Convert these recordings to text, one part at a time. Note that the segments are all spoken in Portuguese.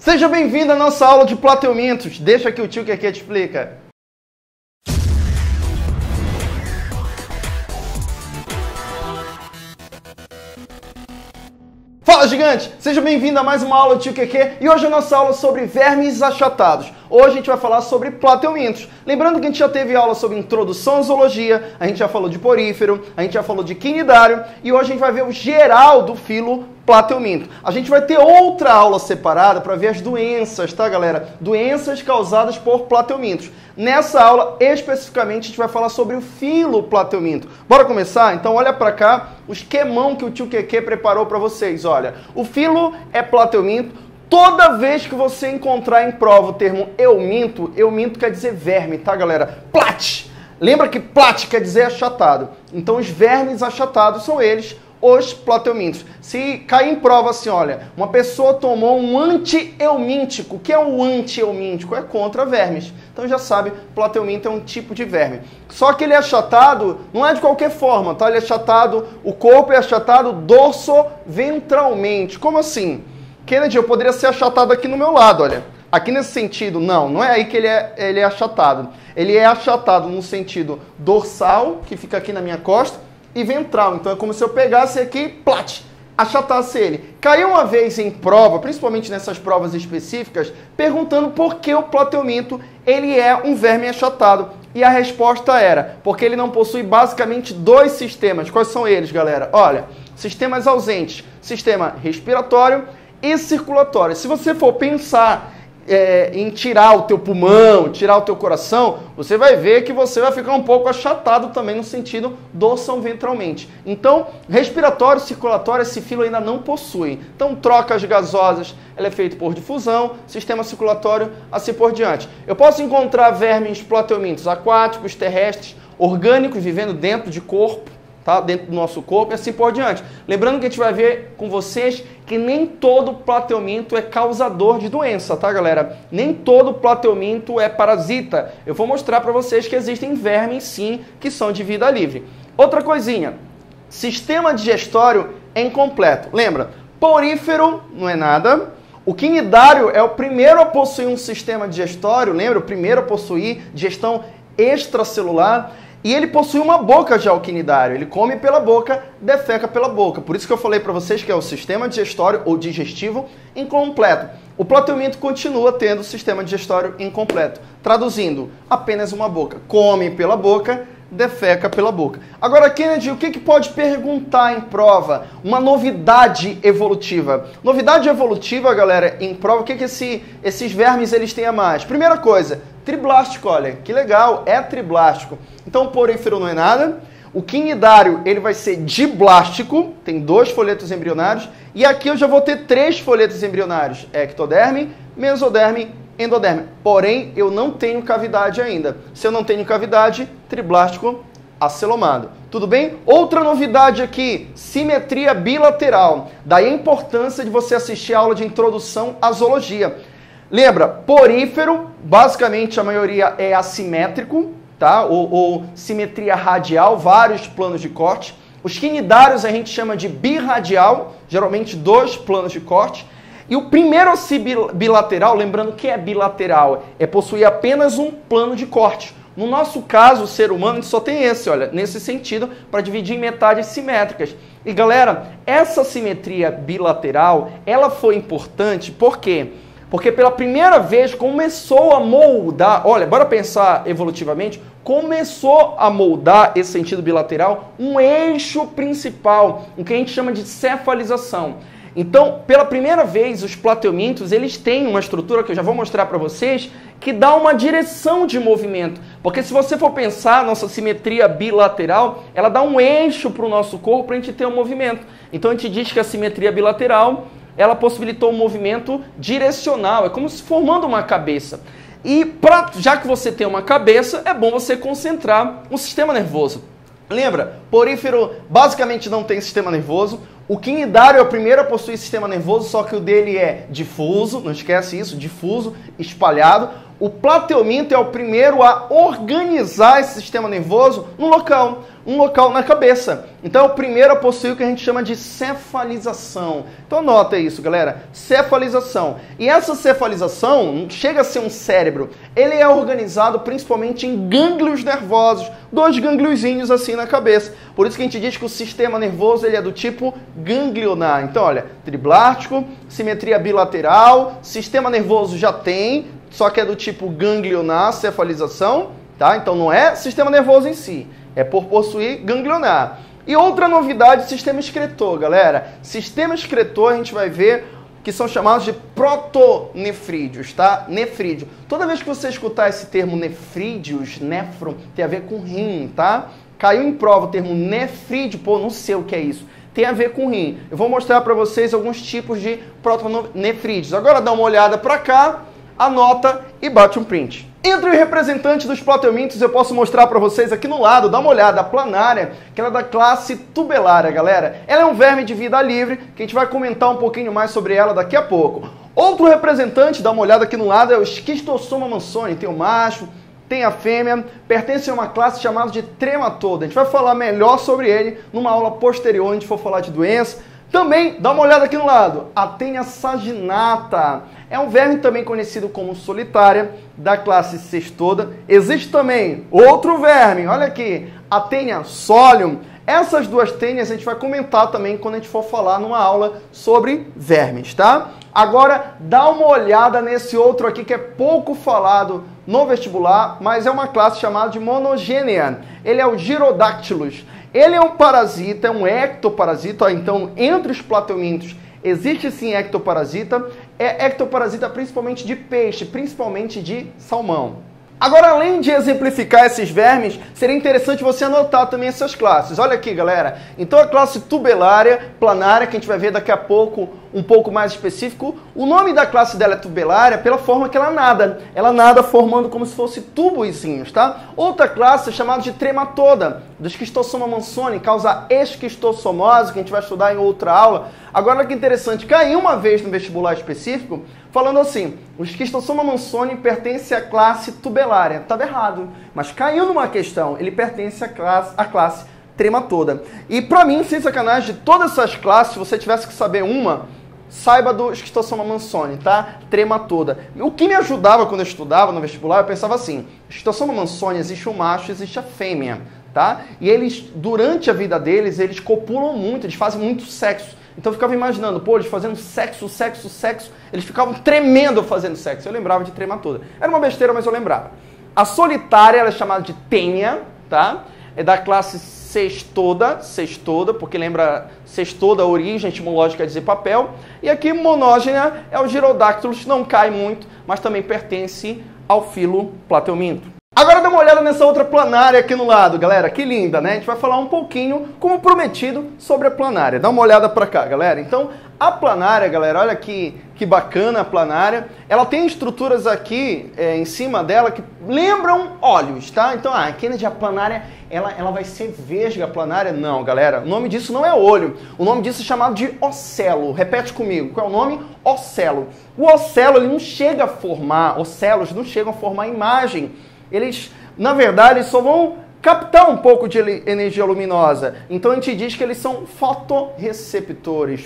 Seja bem-vindo à nossa aula de plateumintos. Deixa que o tio Keke te explica. Fala, gigante! Seja bem-vindo a mais uma aula do tio Keke e hoje a nossa aula é sobre vermes achatados. Hoje a gente vai falar sobre plateumintos. Lembrando que a gente já teve aula sobre introdução à zoologia, a gente já falou de porífero, a gente já falou de quinidário e hoje a gente vai ver o geral do filo plateuminto. A gente vai ter outra aula separada para ver as doenças, tá, galera? Doenças causadas por plateumintos. Nessa aula, especificamente, a gente vai falar sobre o filo plateuminto. Bora começar? Então olha para cá o esquemão que o tio Keke preparou para vocês. Olha, o filo é plateuminto. Toda vez que você encontrar em prova o termo euminto quer dizer verme, tá, galera? Plat! Lembra que plat quer dizer achatado. Então os vermes achatados são eles, os plateumintos. Se cair em prova assim, olha, uma pessoa tomou um antieumíntico. O que é o antieumíntico? É contra vermes. Então já sabe, plateuminto é um tipo de verme. Só que ele é achatado, não é de qualquer forma, tá? Ele é achatado, o corpo é achatado dorso-ventralmente. Como assim? Kennedy, eu poderia ser achatado aqui no meu lado, olha. Aqui nesse sentido, não é aí que ele é achatado. Ele é achatado no sentido dorsal, que fica aqui na minha costa, e ventral. Então é como se eu pegasse aqui, plat, achatasse ele. Caiu uma vez em prova, principalmente nessas provas específicas, perguntando por que o plateuminto ele é um verme achatado. E a resposta era, porque ele não possui basicamente dois sistemas. Quais são eles, galera? Olha, sistemas ausentes, sistema respiratório e circulatório. Se você for pensar em tirar o teu pulmão, tirar o teu coração, você vai ver que você vai ficar um pouco achatado também no sentido dorsal-ventralmente. Então, respiratório, circulatório, esse filo ainda não possui. Então, trocas gasosas, ela é feita por difusão, sistema circulatório, assim por diante. Eu posso encontrar vermes plateumintos aquáticos, terrestres, orgânicos, vivendo dentro de corpo, tá? Dentro do nosso corpo e assim por diante. Lembrando que a gente vai ver com vocês que nem todo plateuminto é causador de doença, tá, galera? Nem todo plateuminto é parasita. Eu vou mostrar para vocês que existem vermes, sim, que são de vida livre. Outra coisinha, sistema digestório é incompleto. Lembra, porífero não é nada. O quinidário é o primeiro a possuir um sistema digestório, lembra? O primeiro a possuir digestão extracelular. E ele possui uma boca já, o quinidário. Ele come pela boca, defeca pela boca. Por isso que eu falei para vocês que é o sistema digestório ou digestivo incompleto. O plateuminto continua tendo o sistema digestório incompleto. Traduzindo, apenas uma boca. Come pela boca, defeca pela boca. Agora, Kennedy, o que pode perguntar em prova? Uma novidade evolutiva. Novidade evolutiva, galera, em prova, o que esses vermes eles têm a mais? Primeira coisa, triblástico, olha, que legal, é triblástico. Então, o porífero não é nada. O quinidário, ele vai ser diblástico, tem 2 folhetos embrionários. E aqui eu já vou ter 3 folhetos embrionários, ectoderme, mesoderme, endoderme. Porém, eu não tenho cavidade ainda. Se eu não tenho cavidade, triblástico acelomado. Tudo bem? Outra novidade aqui, simetria bilateral. Daí a importância de você assistir a aula de introdução à zoologia. Lembra, porífero, basicamente a maioria é assimétrico, tá? Ou simetria radial, vários planos de corte. Os quinidários a gente chama de birradial, geralmente 2 planos de corte. E o primeiro ossi bilateral, lembrando que é bilateral, é possuir apenas um plano de corte. No nosso caso, o ser humano, a gente só tem esse, olha, nesse sentido, para dividir em metades simétricas. E galera, essa simetria bilateral, ela foi importante, por quê? Porque pela primeira vez começou a moldar, olha, bora pensar evolutivamente, começou a moldar esse sentido bilateral um eixo principal, o que a gente chama de cefalização. Então, pela primeira vez, os plateumintos, eles têm uma estrutura que eu já vou mostrar para vocês, que dá uma direção de movimento. Porque se você for pensar, a nossa simetria bilateral, ela dá um eixo para o nosso corpo para a gente ter um movimento. Então, a gente diz que a simetria bilateral, ela possibilitou um movimento direcional, é como se formando uma cabeça. E já que você tem uma cabeça, é bom você concentrar o sistema nervoso. Lembra? Porífero basicamente não tem sistema nervoso. O quinidário é o primeiro a possuir sistema nervoso, só que o dele é difuso, não esquece isso, difuso, espalhado. O plateuminto é o primeiro a organizar esse sistema nervoso num local na cabeça. Então é o primeiro a possuir o que a gente chama de cefalização. Então anota isso, galera, cefalização. E essa cefalização não chega a ser um cérebro, ele é organizado principalmente em gânglios nervosos, 2 gangliozinhos assim na cabeça. Por isso que a gente diz que o sistema nervoso ele é do tipo ganglionar. Então olha, triblártico, simetria bilateral, sistema nervoso já tem, só que é do tipo ganglionar, cefalização, tá? Então não é sistema nervoso em si, é por possuir ganglionar. E outra novidade, sistema excretor, galera. Sistema excretor a gente vai ver que são chamados de protonefrídeos, tá? Nefrídeo. Toda vez que você escutar esse termo nefrídeos, nefro, tem a ver com rim, tá? Caiu em prova o termo nefrídeo, pô, não sei o que é isso. Tem a ver com rim. Eu vou mostrar para vocês alguns tipos de protonefrídeos. Agora dá uma olhada para cá, anota e bate um print. Entre os representantes dos plateumintos, eu posso mostrar para vocês aqui no lado, dá uma olhada, a planária, que ela é da classe tubelária, galera. Ela é um verme de vida livre, que a gente vai comentar um pouquinho mais sobre ela daqui a pouco. Outro representante, dá uma olhada aqui no lado, é o Schistossoma mansoni. Tem o macho, tem a fêmea, pertence a uma classe chamada de trematoda. A gente vai falar melhor sobre ele numa aula posterior, onde a gente for falar de doença. Também, dá uma olhada aqui no lado, a Taenia saginata. É um verme também conhecido como solitária, da classe cestoda. Existe também outro verme, olha aqui, a Taenia solium. Essas duas tênias a gente vai comentar também quando a gente for falar numa aula sobre vermes, tá? Agora, dá uma olhada nesse outro aqui que é pouco falado no vestibular, mas é uma classe chamada de monogênea. Ele é o Gyrodactylus. Ele é um parasita, é um ectoparasita, ó, então entre os plateumintos existe sim ectoparasita, é ectoparasita principalmente de peixe, principalmente de salmão. Agora, além de exemplificar esses vermes, seria interessante você anotar também essas classes. Olha aqui, galera. Então, a classe tubelária, planária, que a gente vai ver daqui a pouco, um pouco mais específico. O nome da classe dela é tubelária pela forma que ela nada. Ela nada formando como se fosse tubozinhos, tá? Outra classe é chamada de trematoda, do Schistossoma mansoni, causa esquistossomose, que a gente vai estudar em outra aula. Agora, olha que interessante, caiu uma vez no vestibular específico, falando assim, o Schistossoma mansoni pertence à classe tubelária. Estava errado, mas caiu numa questão, ele pertence à classe trematoda. E pra mim, sem sacanagem, de todas essas classes, se você tivesse que saber uma, saiba do Schistossoma mansoni, tá? Trematoda. O que me ajudava quando eu estudava no vestibular, eu pensava assim, Schistossoma mansoni, existe o macho, existe a fêmea, tá? E eles, durante a vida deles, eles copulam muito, eles fazem muito sexo. Então eu ficava imaginando, pô, eles fazendo sexo, eles ficavam tremendo fazendo sexo. Eu lembrava de trematoda. Era uma besteira, mas eu lembrava. A solitária, ela é chamada de Taenia, tá? É da classe cestoda, porque lembra cestoda, a origem etimológica quer dizer papel. E aqui monógena é o Gyrodactylus, não cai muito, mas também pertence ao filo plateuminto. Agora dá uma olhada nessa outra planária aqui no lado, galera, que linda, né? A gente vai falar um pouquinho, como prometido, sobre a planária. Dá uma olhada pra cá, galera. Então, a planária, galera, olha que bacana a planária. Ela tem estruturas aqui em cima dela que lembram olhos, tá? Então, a Kennedy, a planária, ela vai ser vesga, a planária? Não, galera, o nome disso não é olho. O nome disso é chamado de ocelo. Repete comigo, qual é o nome? Ocelo. O ocelo, ele não chega a formar, ocelos não chegam a formar imagem. Eles, na verdade, só vão captar um pouco de energia luminosa. Então a gente diz que eles são fotorreceptores,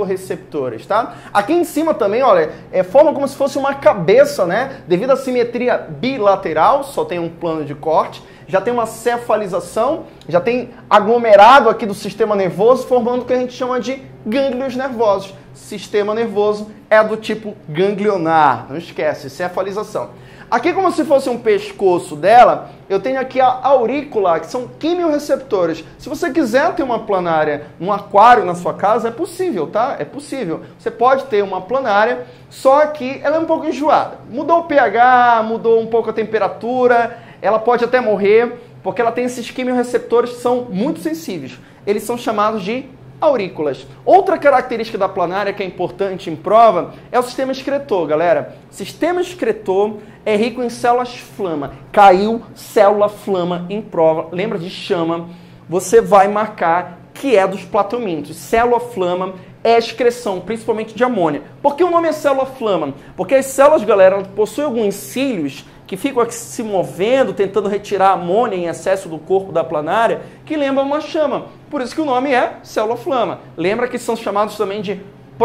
tá? Aqui em cima também, olha, forma como se fosse uma cabeça, né? Devido à simetria bilateral, só tem um plano de corte, já tem uma cefalização, já tem aglomerado aqui do sistema nervoso, formando o que a gente chama de gânglios nervosos. Sistema nervoso é do tipo ganglionar, não esquece, cefalização. Aqui, como se fosse um pescoço dela, eu tenho aqui a aurícula, que são quimiorreceptores. Se você quiser ter uma planária num aquário na sua casa, é possível, tá? É possível. Você pode ter uma planária, só que ela é um pouco enjoada. Mudou o pH, mudou um pouco a temperatura, ela pode até morrer, porque ela tem esses quimiorreceptores que são muito sensíveis. Eles são chamados de aurículas. Outra característica da planária que é importante em prova é o sistema excretor, galera. O sistema excretor é rico em células flama. Caiu célula flama em prova. Lembra de chama? Você vai marcar que é dos plateumintos. Célula-flama é a excreção, principalmente de amônia. Por que o nome é célula-flama? Porque as células, galera, possuem alguns cílios que ficam aqui se movendo, tentando retirar a amônia em excesso do corpo da planária, que lembra uma chama. Por isso que o nome é célula-flama. Lembra que são chamados também de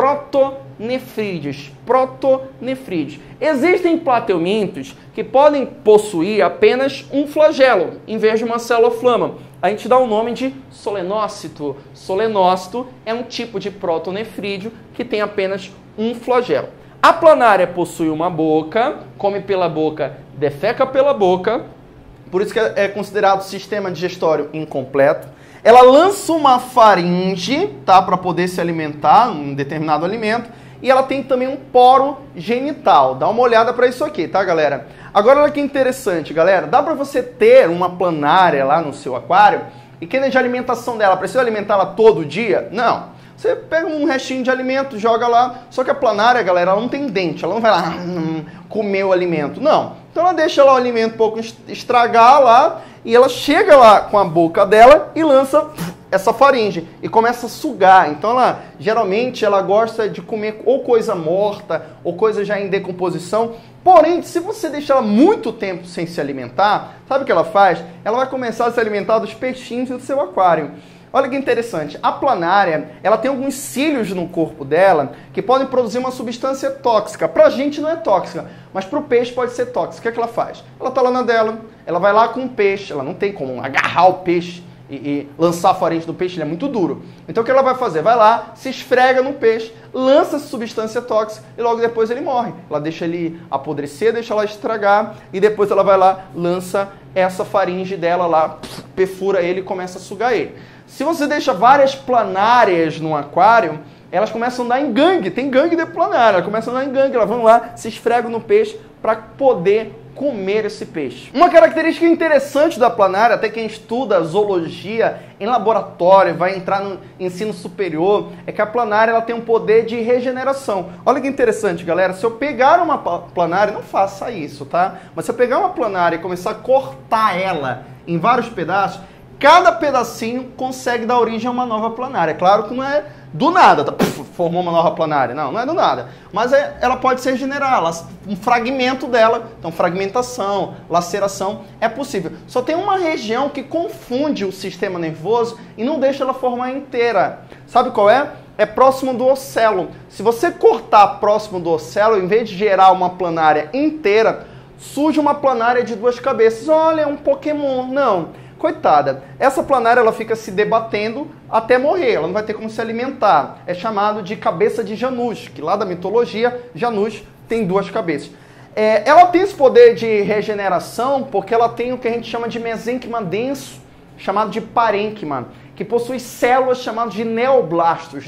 protonefrídeos. Protonefrídeos. Existem plateumintos que podem possuir apenas um flagelo, em vez de uma célula-flama. A gente dá o nome de solenócito. Solenócito é um tipo de protonefrídeo que tem apenas um flagelo. A planária possui uma boca, come pela boca, defeca pela boca, por isso que é considerado sistema digestório incompleto. Ela lança uma faringe, tá, para poder se alimentar, um determinado alimento, e ela tem também um poro genital. Dá uma olhada para isso aqui, tá, galera? Agora, olha que interessante, galera. Dá para você ter uma planária lá no seu aquário e que de alimentação dela, precisa alimentá-la todo dia? Não. Você pega um restinho de alimento, joga lá, só que a planária, galera, ela não tem dente, ela não vai lá comer o alimento, não. Então ela deixa lá o alimento um pouco estragar lá e ela chega lá com a boca dela e lança essa faringe e começa a sugar. Então ela, geralmente, ela gosta de comer ou coisa morta ou coisa já em decomposição. Porém, se você deixar ela muito tempo sem se alimentar, sabe o que ela faz? Ela vai começar a se alimentar dos peixinhos do seu aquário. Olha que interessante, a planária, ela tem alguns cílios no corpo dela que podem produzir uma substância tóxica. Pra gente não é tóxica, mas pro peixe pode ser tóxica. O que é que ela faz? Ela tá lá na dela, ela vai lá com o peixe, ela não tem como agarrar o peixe e lançar a faringe do peixe, ele é muito duro. Então o que ela vai fazer? Vai lá, se esfrega no peixe, lança essa substância tóxica e logo depois ele morre. Ela deixa ele apodrecer, deixa ela estragar e depois ela vai lá, lança essa faringe dela lá, perfura ele e começa a sugar ele. Se você deixa várias planárias no aquário, elas começam a andar em gangue. Tem gangue de planária, elas começam a andar em gangue. Elas vão lá, se esfregam no peixe para poder comer esse peixe. Uma característica interessante da planária, até quem estuda zoologia em laboratório, vai entrar no ensino superior, é que a planária ela tem um poder de regeneração. Olha que interessante, galera. Se eu pegar uma planária, não faça isso, tá? Mas se eu pegar uma planária e começar a cortar ela em vários pedaços, cada pedacinho consegue dar origem a uma nova planária. Claro que não é do nada, tá? Formou uma nova planária. Não, não é do nada. Mas ela pode se regenerar, um fragmento dela. Então, fragmentação, laceração, é possível. Só tem uma região que confunde o sistema nervoso e não deixa ela formar inteira. Sabe qual é? É próximo do ocelo. Se você cortar próximo do ocelo, em vez de gerar uma planária inteira, surge uma planária de duas cabeças. Olha, é um Pokémon. Não. Coitada, essa planária ela fica se debatendo até morrer, ela não vai ter como se alimentar. É chamado de cabeça de Janus, que lá da mitologia, Janus tem duas cabeças. Ela tem esse poder de regeneração porque ela tem o que a gente chama de mesênquima denso, chamado de parênquima, que possui células chamadas de neoblastos,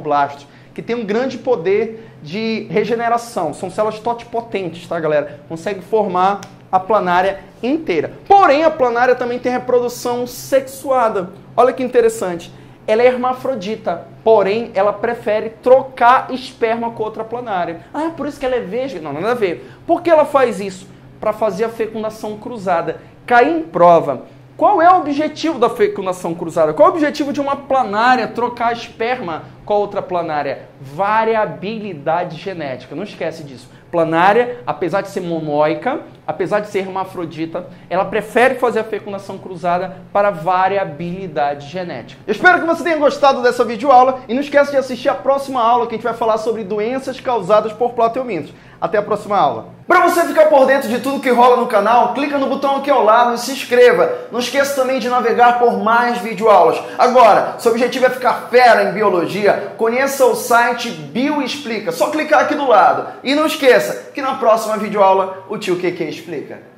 que tem um grande poder de regeneração. São células totipotentes, tá, galera? Consegue formar a planária inteira. Porém, a planária também tem reprodução sexuada. Olha que interessante. Ela é hermafrodita, porém, ela prefere trocar esperma com outra planária. Ah, por isso que ela é virgem? Não, nada a ver. Por que ela faz isso? Para fazer a fecundação cruzada. Cai em prova. Qual é o objetivo da fecundação cruzada? Qual é o objetivo de uma planária trocar esperma com a outra planária? Variabilidade genética. Não esquece disso. Planária, apesar de ser monóica, apesar de ser hermafrodita, ela prefere fazer a fecundação cruzada para variabilidade genética. Eu espero que você tenha gostado dessa videoaula e não esqueça de assistir a próxima aula que a gente vai falar sobre doenças causadas por plateumintos. Até a próxima aula. Para você ficar por dentro de tudo que rola no canal, clica no botão aqui ao lado e se inscreva. Não esqueça também de navegar por mais videoaulas. Agora, seu objetivo é ficar fera em biologia, conheça o site Bioexplica. Só clicar aqui do lado. E não esqueça que na próxima videoaula o tio QQ explica.